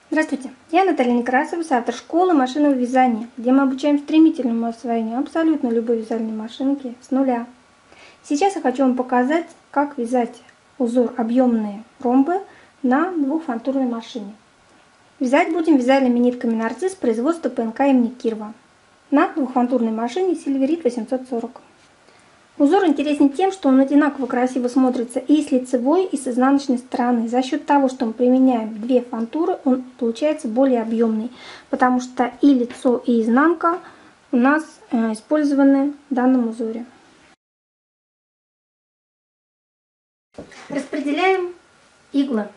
Здравствуйте, я Наталья Некрасова, автор школы машинного вязания, где мы обучаем стремительному освоению абсолютно любой вязальной машинки с нуля. Сейчас я хочу вам показать, как вязать узор объемные ромбы на двухфантурной машине. Вязать будем вязальными нитками нарцисс производства ПНК имени Кирова на двухфантурной машине Сильверит 840. Узор интересен тем, что он одинаково красиво смотрится и с лицевой, и с изнаночной стороны. За счет того, что мы применяем две фантуры, он получается более объемный, потому что и лицо, и изнанка у нас использованы в данном узоре. Распределяем иглы.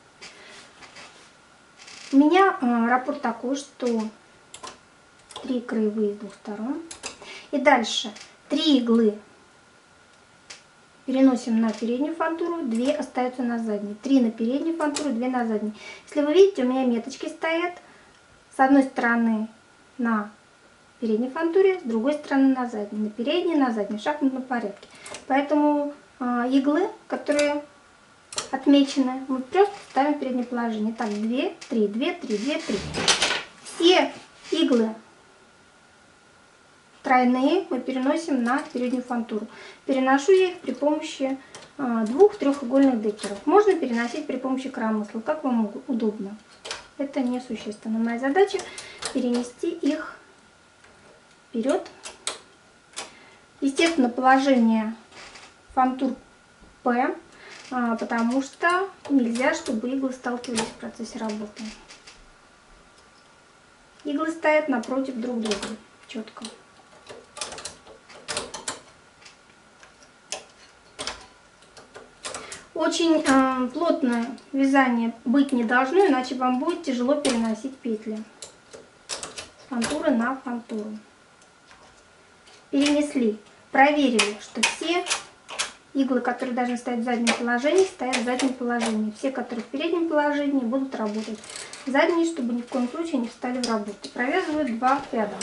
У меня раппорт такой, что 3 краевые с двух сторон. И дальше 3 иглы переносим на переднюю фантуру, 2 остаются на задней. 3 на переднюю фантуру, 2 на задней. Если вы видите, у меня меточки стоят с одной стороны на передней фантуре, с другой стороны на задней. На передней, на задней, в шахматном порядке. Поэтому иглы, которые отмечены, мы просто ставим в переднее положение. Так, 2, 3, 2, 3, 2, 3. Все иглы тройные мы переносим на переднюю фантуру. Переношу я их при помощи 2 треугольных декеров. Можно переносить при помощи коромысла, как вам удобно. Это не существенно. Моя задача перенести их вперед. Естественно, положение фантур П, потому что нельзя, чтобы иглы сталкивались в процессе работы. Иглы стоят напротив друг друга четко. Очень плотное вязание быть не должно, иначе вам будет тяжело переносить петли с фантуры на фантуру. Перенесли, проверили, что все иглы, которые должны стоять в заднем положении, стоят в заднем положении. Все, которые в переднем положении, будут работать. Задние, чтобы ни в коем случае не встали в работу. Провязываю 2 ряда.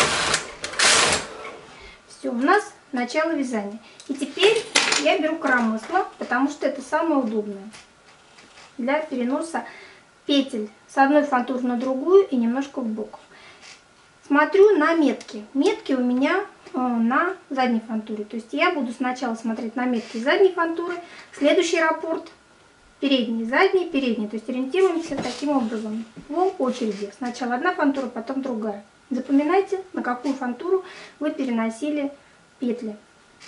Все, у нас начало вязания. И теперь я беру коромысло, потому что это самое удобное для переноса петель с одной фантуры на другую и немножко в бок. Смотрю на метки. Метки у меня на задней фантуре. То есть я буду сначала смотреть на метки задней фантуры, следующий раппорт передний, задний, передний. То есть ориентируемся таким образом в очереди. Сначала одна фантура, потом другая. Запоминайте, на какую фантуру вы переносили петли.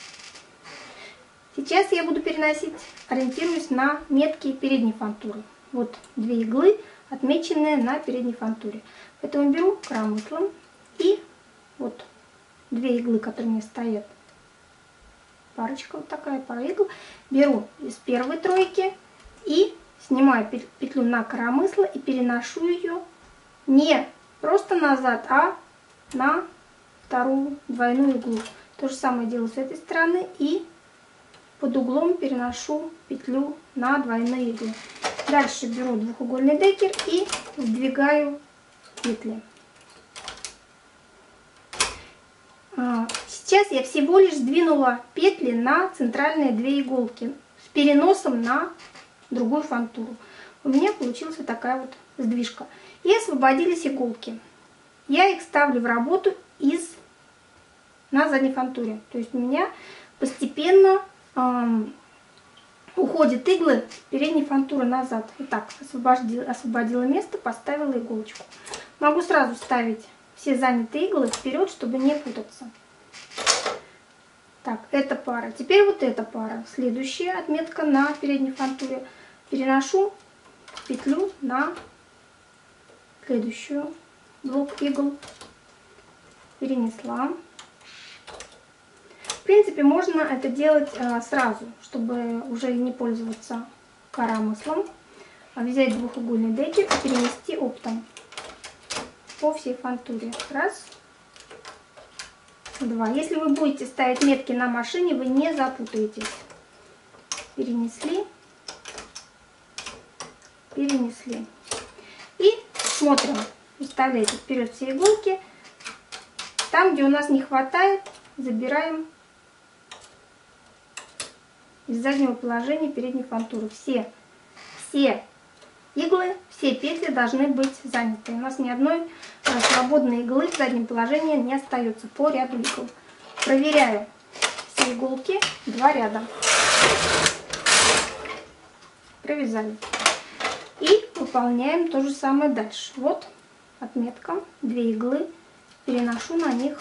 Сейчас я буду переносить, ориентируясь на метки передней фантуры. Вот 2 иглы, отмеченные на передней фантуре. Поэтому беру коромыслом и вот 2 иглы, которые у меня стоят. Парочка, вот такая пара игл. Беру из первой тройки и снимаю петлю на коромысло и переношу ее не просто назад, а на вторую двойную иглу. То же самое делаю с этой стороны и под углом переношу петлю на двойные иглы. Дальше беру двухугольный декер и сдвигаю петли. Сейчас я всего лишь сдвинула петли на центральные 2 иголки с переносом на другую фантуру. У меня получилась вот такая вот сдвижка. И освободились иголки. Я их ставлю в работу на задней фантуре. То есть у меня постепенно уходят иглы с передней фантуры назад. Итак, освободила место, поставила иголочку. Могу сразу ставить все занятые иглы вперед, чтобы не путаться. Так, эта пара. Теперь вот эта пара. Следующая отметка на передней фантуре. Переношу петлю на следующую блок игл. Перенесла. В принципе, можно это делать сразу, чтобы уже не пользоваться коромыслом. Взять двухугольный декер и перенести оптом по всей фантуре. Раз, 2. Если вы будете ставить метки на машине, вы не запутаетесь. Перенесли, перенесли. И смотрим. Вставляйте вперед все иголки. Там, где у нас не хватает, забираем из заднего положения передней фантуры. Все иглы, все петли должны быть заняты. У нас ни одной свободной иглы в заднем положении не остается по ряду игл. Проверяю все иголки, 2 ряда. Провязали. И выполняем то же самое дальше. Вот отметка, 2 иглы, переношу на них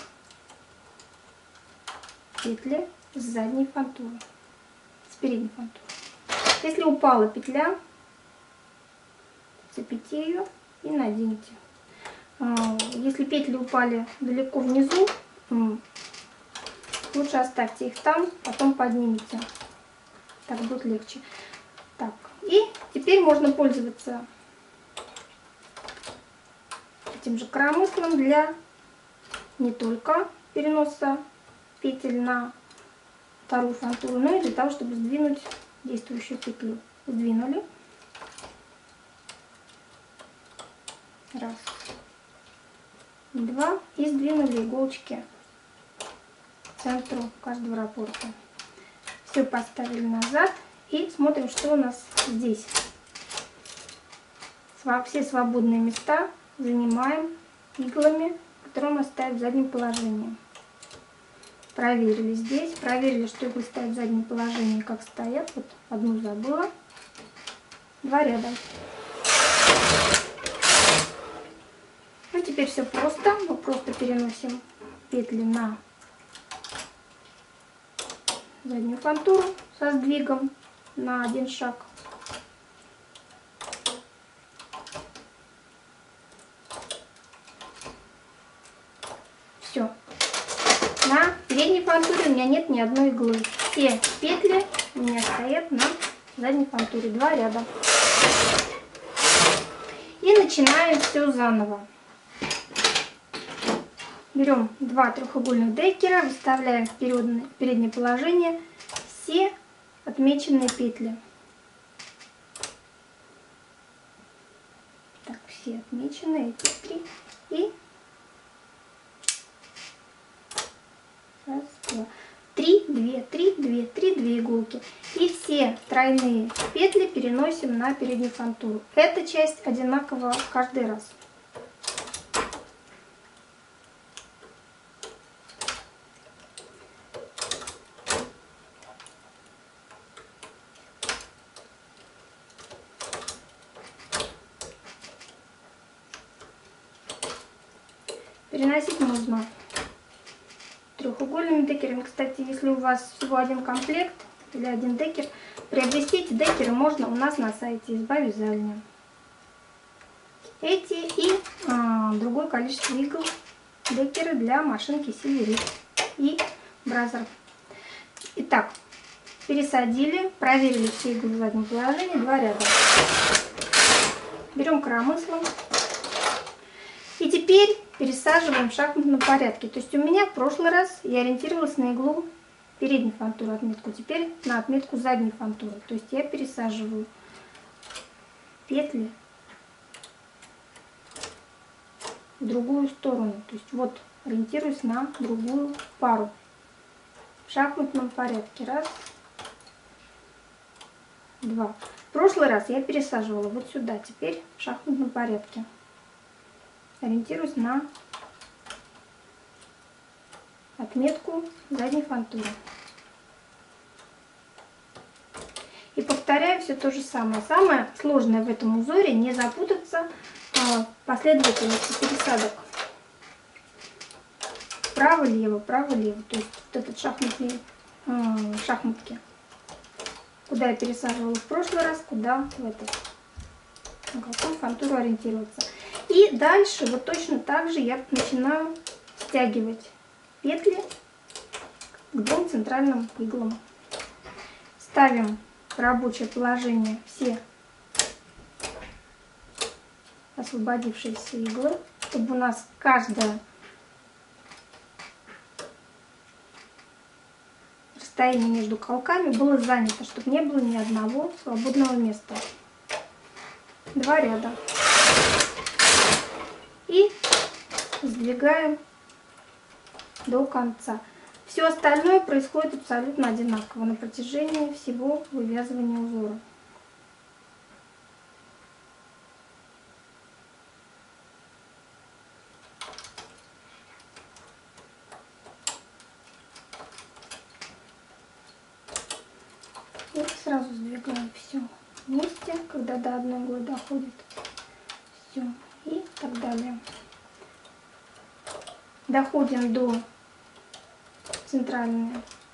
петли с задней фантуры, с передней фантуры. Если упала петля, цепите ее и наденьте. Если петли упали далеко внизу, лучше оставьте их там, потом поднимите. Так будет легче. Так, и теперь можно пользоваться этим же коромыслом для не только переноса петель на вторую фантуру, но и для того, чтобы сдвинуть действующую петлю. Сдвинули. Раз, 2. И сдвинули иголочки к центру каждого раппорта. Все поставили назад и смотрим, что у нас здесь. Все свободные места занимаем иглами, которые мы ставим в заднем положении. Проверили здесь, проверили, что иглы стоят в заднем положении, как стоят. Вот одну забыла. 2 ряда. Ну, теперь все просто. Мы просто переносим петли на заднюю фантуру со сдвигом на 1 шаг. Все. На передней фантуре у меня нет ни одной иглы. Все петли у меня стоят на задней фантуре. 2 ряда. И начинаем все заново. Берем 2 треугольных декера, выставляем в переднее положение все отмеченные петли. Так, все отмеченные, эти 3. И раз, 2, 3, 2, 3, 2, 3, 2 иголки. И все тройные петли переносим на переднюю фантуру. Эта часть одинакова каждый раз. Переносить можно треугольными декерами. Кстати, если у вас всего 1 комплект или 1 декер, приобрести эти декеры можно у нас на сайте «Изба вязальня». Эти и другое количество игл, декеры для машинки Северит и Бразер. Итак, пересадили, проверили все иглы в заднем положении, 2 ряда. Берем коромыслом. И теперь пересаживаем в шахматном порядке. То есть у меня в прошлый раз я ориентировалась на иглу передней фантуры отметку, теперь на отметку задней фантуры. То есть я пересаживаю петли в другую сторону. То есть вот ориентируюсь на другую пару в шахматном порядке. Раз, 2. В прошлый раз я пересаживала вот сюда, теперь в шахматном порядке. Ориентируюсь на отметку задней фантуры. И повторяю все то же самое. Самое сложное в этом узоре не запутаться в последовательности пересадок. Право-лево, право-лево. То есть вот этот шахматки. Куда я пересаживала в прошлый раз, куда в этот. На какую фантуру ориентироваться. И дальше вот точно так же я начинаю стягивать петли к 2 центральным иглам. Ставим в рабочее положение все освободившиеся иглы, чтобы у нас каждое расстояние между колками было занято, чтобы не было ни одного свободного места. 2 ряда. И сдвигаем до конца. Все остальное происходит абсолютно одинаково на протяжении всего вывязывания узора. сразу сдвигаем все вместе, когда до одной иглы доходит. Все. И так далее. Доходим до центральной,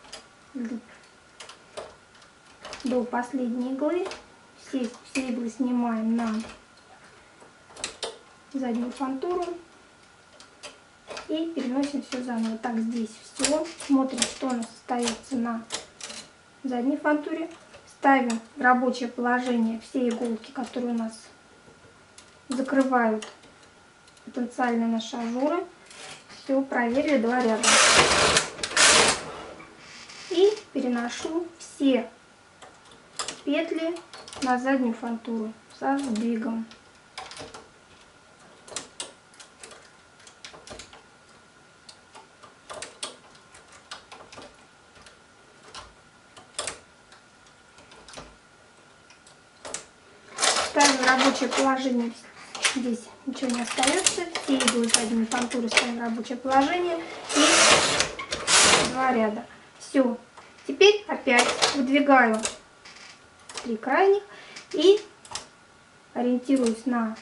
до последней иглы. Все иглы снимаем на заднюю фантуру и переносим все заново. Так, здесь все. Смотрим, что у нас остается на задней фантуре. Ставим в рабочее положение все иголки, которые у нас закрывают потенциальные наши ажуры. Все, проверили 2 ряда. И переношу все петли на заднюю фантуру со сдвигом. Ставим в рабочее положение. Здесь ничего не остается. Все иглы задней фантуры ставим в рабочее положение. И 2 ряда. Все. Теперь опять выдвигаю 3 крайних и ориентируюсь на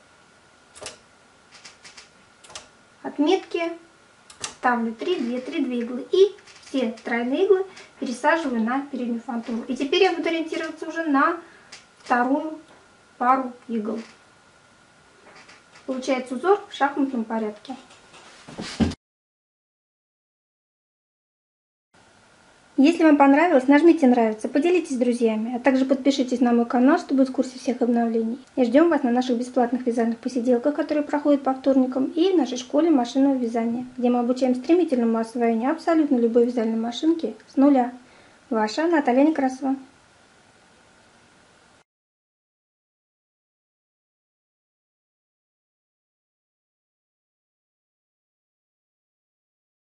отметки. Ставлю 3, 2 иглы. И все тройные иглы пересаживаю на переднюю фантуру. И теперь я буду ориентироваться уже на вторую пару игл. Получается узор в шахматном порядке. Если вам понравилось, нажмите нравится, поделитесь с друзьями, а также подпишитесь на мой канал, чтобы быть в курсе всех обновлений. И ждем вас на наших бесплатных вязальных посиделках, которые проходят по вторникам, и в нашей школе машинного вязания, где мы обучаем стремительному освоению абсолютно любой вязальной машинки с нуля. Ваша Наталья Некрасова.